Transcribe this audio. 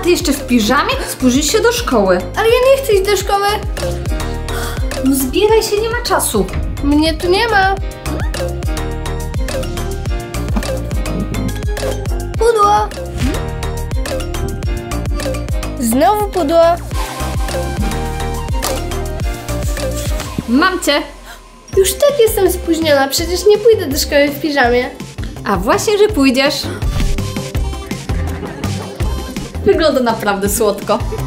ty jeszcze w piżamie? Spóźnisz się do szkoły. Ale ja nie chcę iść do szkoły. No zbieraj się, nie ma czasu. Mnie tu nie ma. Pudło. Znowu pudło. Mam cię. Już tak jestem spóźniona, przecież nie pójdę do szkoły w piżamie. A właśnie, że pójdziesz. Wygląda naprawdę słodko.